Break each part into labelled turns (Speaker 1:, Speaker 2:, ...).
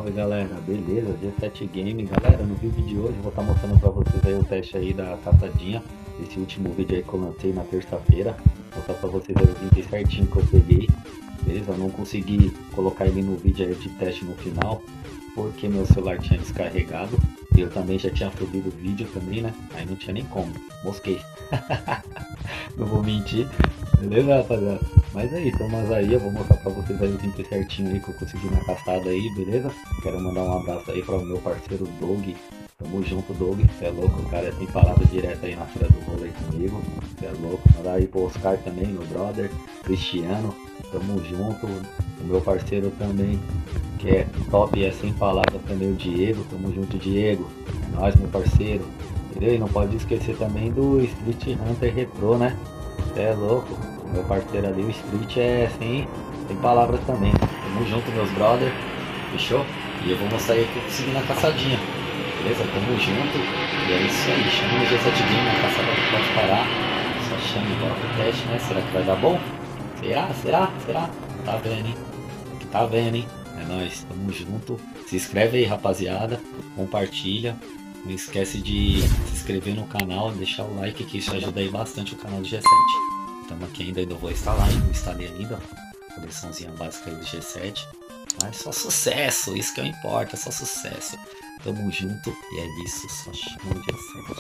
Speaker 1: Salve galera, beleza? G7 Game, galera, no vídeo de hoje eu vou estar mostrando para vocês aí o teste aí da caçadinha. Esse último vídeo aí que eu lancei na terça-feira, vou mostrar para vocês aí o link certinho que eu peguei, beleza? Eu não consegui colocar ele no vídeo aí de teste no final, porque meu celular tinha descarregado e eu também já tinha subido o vídeo também, né? Aí não tinha nem como, mosquei. Não vou mentir, beleza, rapaziada? Mas é isso, mas aí eu vou mostrar pra vocês aí o link certinho aí que eu consegui na caçada aí, beleza? Quero mandar um abraço aí para o meu parceiro Doug. Tamo junto, Doug, cê é louco, o cara é sem palavra direta aí na feira do rolo aí comigo, cê é louco. Mandar aí pro Oscar também, meu brother, Cristiano, tamo junto. O meu parceiro também, que é top e é sem palavras também, o Diego, tamo junto, Diego, é nóis, meu parceiro. E não pode esquecer também do Street Hunter Retro, né? Cê é louco, meu parceiro ali, o Street é sem palavras também. Tamo junto, meus brother, fechou? E eu vou mostrar aí que eu consegui na caçadinha. Beleza? Tamo junto. E é isso aí. Chama no G7 Game, a caçada não pode parar. Só chama e bora pro teste, né? Será que vai dar bom? Será? Tá vendo, hein? Tá vendo, hein? É nóis. Tamo junto. Se inscreve aí, rapaziada. Compartilha. Não esquece de se inscrever no canal, deixar o like, que isso ajuda aí bastante o canal do G7. Tamo aqui ainda vou instalar, hein? Não instalei ainda. Coleçãozinha básica aí do G7. Mas só sucesso, isso que importa, só sucesso. Tamo junto e é isso, só chama o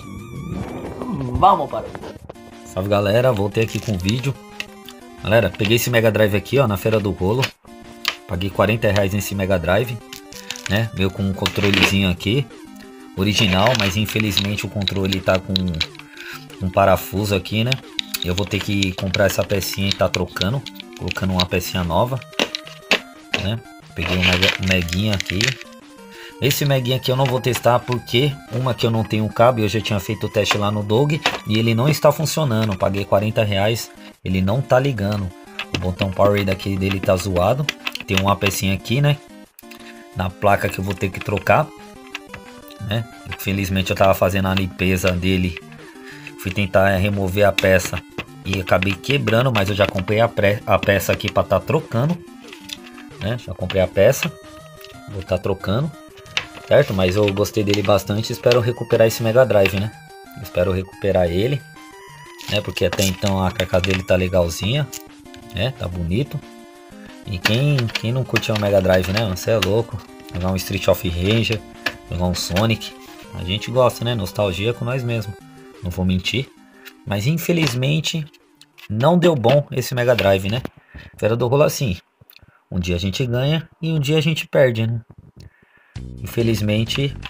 Speaker 1: G7. Vamos para o... Salve galera, voltei aqui com o vídeo. Galera, peguei esse Mega Drive aqui, ó, na feira do rolo. Paguei R$40 nesse Mega Drive, né? Veio com um controlezinho aqui, original, mas infelizmente o controle tá com um parafuso aqui, né? Eu vou ter que comprar essa pecinha e tá trocando, colocando uma pecinha nova, né? Peguei um meguinha aqui. Esse meguinha aqui eu não vou testar porque uma que eu não tenho cabo, eu já tinha feito o teste lá no Dog e ele não está funcionando. Paguei R$40, ele não tá ligando. O botão power daqui dele tá zoado. Tem uma pecinha aqui, né? Na placa que eu vou ter que trocar, né? Infelizmente eu tava fazendo a limpeza dele, fui tentar remover a peça e acabei quebrando, mas eu já comprei a peça aqui para tá trocando, né? Já comprei a peça, vou tá trocando, certo? Mas eu gostei dele bastante, espero recuperar esse Mega Drive, né? Espero recuperar ele, né? Porque até então a carcaça dele tá legalzinha, né? Tá bonito. E quem não curte o Mega Drive, né? Você é louco. Jogar um Street of Rage, jogar um Sonic, a gente gosta, né? Nostalgia com nós mesmo, não vou mentir. Mas infelizmente não deu bom esse Mega Drive, né? Feira do rolo assim, um dia a gente ganha e um dia a gente perde, né? Infelizmente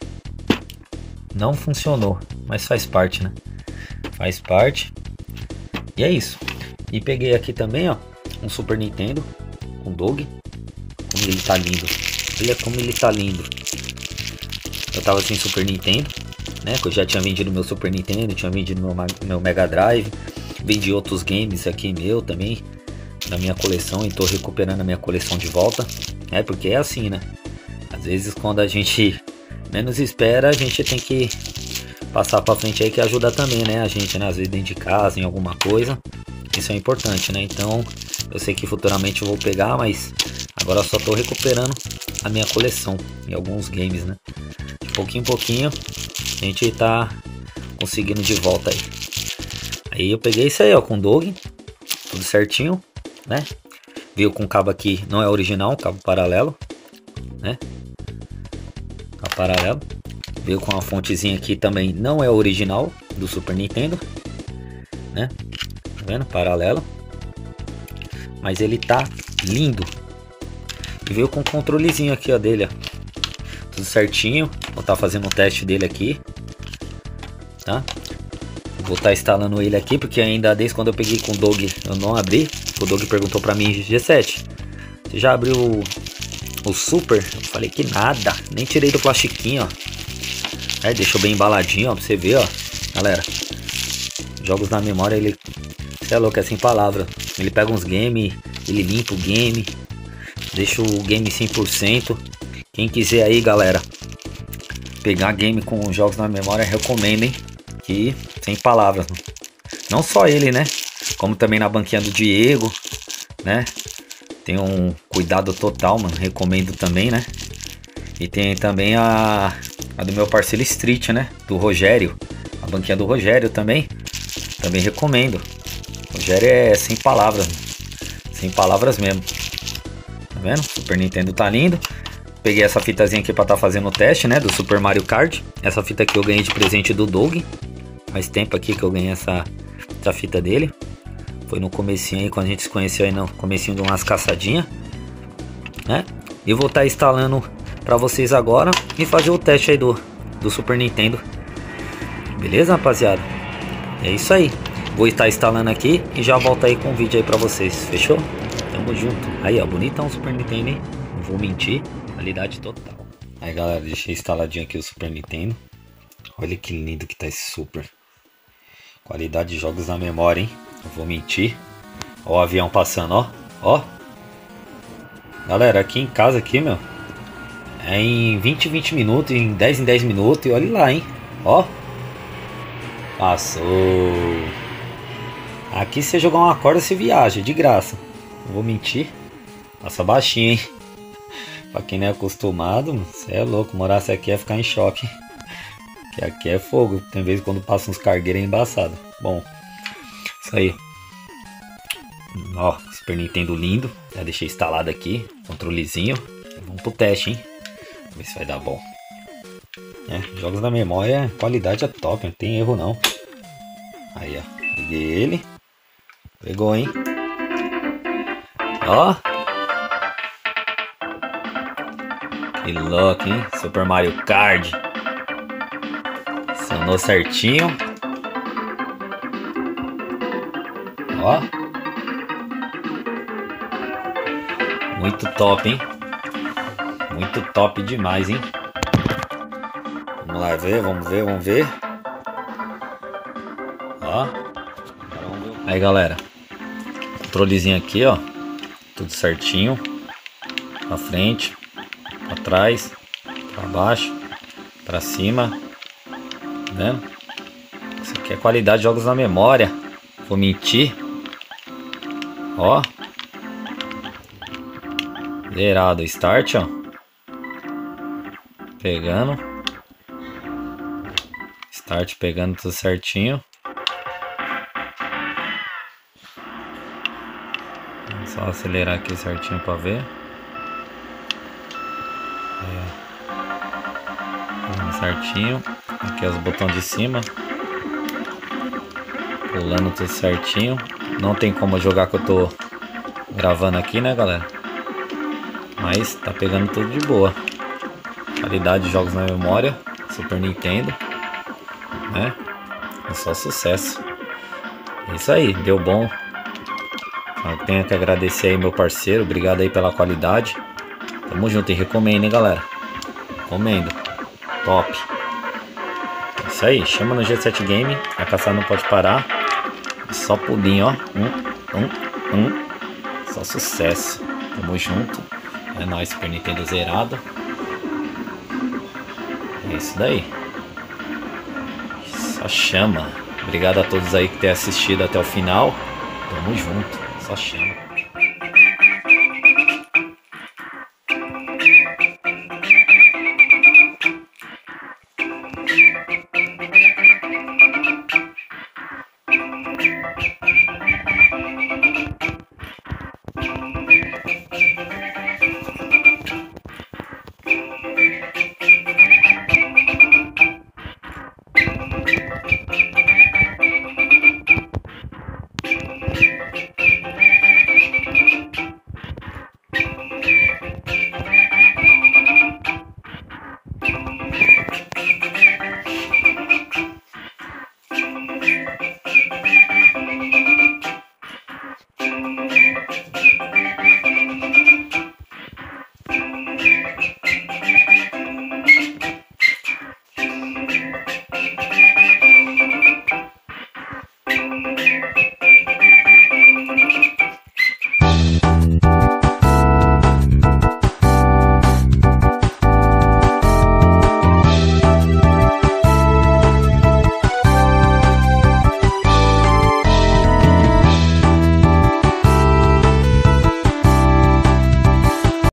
Speaker 1: não funcionou, mas faz parte, né? Faz parte. E é isso. E peguei aqui também, ó, um Super Nintendo, um Dog. Como ele tá lindo. Olha como ele tá lindo. Eu tava sem Super Nintendo, né? Que eu já tinha vendido meu Super Nintendo, tinha vendido meu Mega Drive, vendi outros games aqui meu também na minha coleção e tô recuperando a minha coleção de volta, né? Porque é assim, né? Às vezes quando a gente menos espera, a gente tem que passar para frente aí, que ajuda também, né? A gente, né? Às vezes dentro de casa, em alguma coisa, isso é importante, né? Então eu sei que futuramente eu vou pegar, mas agora eu só tô recuperando a minha coleção em alguns games, né? De pouquinho em pouquinho a gente tá conseguindo de volta aí. Aí eu peguei isso aí, ó, com Dog, tudo certinho, né? Veio com cabo aqui, não é original, cabo paralelo, né? Cabo paralelo. Veio com uma fontezinha aqui também, não é original, do Super Nintendo, né? Tá vendo? Paralelo. Mas ele tá lindo. E veio com um controlezinho aqui, ó, dele, ó. Tudo certinho. Vou estar fazendo um teste dele aqui, tá? Vou estar instalando ele aqui, porque ainda desde quando eu peguei com o Dog eu não abri. O Dog perguntou pra mim: G7, você já abriu o Super? Eu falei que nada, nem tirei do plastiquinho, ó. É, deixou bem embaladinho, ó, pra você ver, ó. Galera, jogos na memória, ele... Você é louco, é sem palavra. Ele pega uns games, ele limpa o game, deixa o game 100%. Quem quiser aí, galera, pegar game com jogos na memória, recomendo, hein? Que sem palavras. Não só ele, né? Como também na banquinha do Diego, né? Tem um cuidado total, mano. Recomendo também, né? E tem também a do meu parceiro Street, né? Do Rogério. A banquinha do Rogério também. Também recomendo. O Rogério é sem palavras. Sem palavras mesmo. Tá vendo? Super Nintendo tá lindo. Peguei essa fitazinha aqui pra tá fazendo o teste, né? Do Super Mario Kart. Essa fita aqui eu ganhei de presente do Doug. Faz tempo aqui que eu ganhei essa fita dele. Foi no comecinho aí, quando a gente se conheceu aí no comecinho de umas caçadinhas, né? E vou estar instalando pra vocês agora e fazer o teste aí do Super Nintendo. Beleza, rapaziada? É isso aí. Vou estar instalando aqui e já volto aí com o vídeo aí pra vocês. Fechou? Tamo junto. Aí, ó, bonitão o Super Nintendo, hein? Não vou mentir. Qualidade total. Aí, galera, deixei instaladinho aqui o Super Nintendo. Olha que lindo que tá esse Super. Qualidade de jogos na memória, hein? Não vou mentir. Ó o avião passando, ó. Ó. Galera, aqui em casa aqui, meu. É em 20 minutos, em 10 minutos. E olha lá, hein. Ó. Passou. Aqui você jogar uma corda, você viaja, de graça. Não vou mentir. Passa baixinho, hein. Pra quem não é acostumado, você é louco. Morasse aqui é ficar em choque. Que aqui é fogo. Tem vezes quando passa uns cargueiros é embaçado. Bom, isso aí. Ó, Super Nintendo lindo. Já deixei instalado aqui. Controlezinho. Vamos pro teste, hein. Vamos ver se vai dar bom. Jogos da memória, qualidade é top. Não tem erro não. Aí, ó. Peguei ele. Pegou, hein. Ó. Que louco, hein. Super Mario Kart. Acionou certinho. Ó. Muito top, hein. Muito top demais, hein. Vamos lá ver, vamos ver, vamos ver. Ó. Aí, galera. Controlezinho aqui, ó. Tudo certinho. Pra frente. Pra trás. Pra baixo. Pra cima. Vendo? Isso aqui é qualidade de jogos na memória. Vou mentir. Ó. Zerado. Start, ó. Pegando. Start pegando tudo certinho. Vamos só acelerar aqui certinho pra ver. Pegando certinho. Aqui é os botões de cima. Pulando tudo certinho. Não tem como jogar que eu tô gravando aqui, né, galera? Mas tá pegando tudo de boa. Qualidade de jogos na memória. Super Nintendo, né? É só sucesso. É isso aí, deu bom. Eu tenho que agradecer aí meu parceiro. Obrigado aí pela qualidade. Tamo junto e recomendo, hein, galera. Recomendo. Top. É isso aí, chama no G7 Game. A caçada não pode parar. Só pulinho, ó. Só sucesso. Tamo junto. É nóis, Super Nintendo zerado. É isso daí. Só chama. Obrigado a todos aí que tem assistido até o final. Tamo junto. Só chama.